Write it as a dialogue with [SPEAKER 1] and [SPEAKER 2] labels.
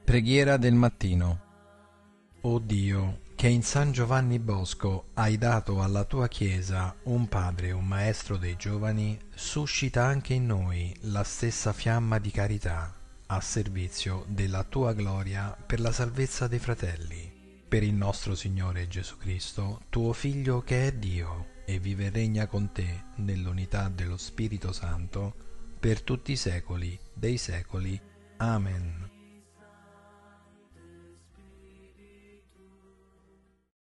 [SPEAKER 1] Preghiera del mattino. O Dio, che in San Giovanni Bosco hai dato alla tua Chiesa un padre e un maestro dei giovani, suscita anche in noi la stessa fiamma di carità a servizio della tua gloria per la salvezza dei fratelli. Per il nostro Signore Gesù Cristo, tuo Figlio che è Dio e vive e regna con te nell'unità dello Spirito Santo per tutti i secoli dei secoli. Amen.